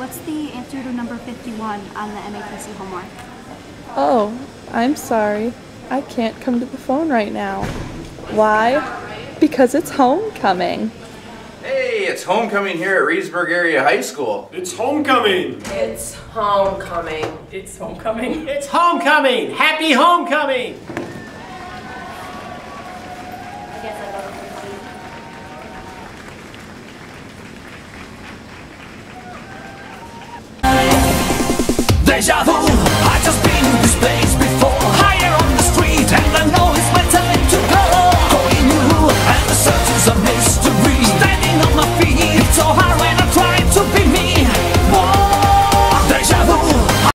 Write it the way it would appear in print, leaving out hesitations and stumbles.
what's the answer to number 51 on the MAPC homework? Oh, I'm sorry. I can't come to the phone right now. Why? Because it's homecoming. Hey, it's homecoming here at Reedsburg Area High School. It's homecoming! It's homecoming. It's homecoming. It's homecoming! Happy homecoming! I guess I voted for C. Deja vu.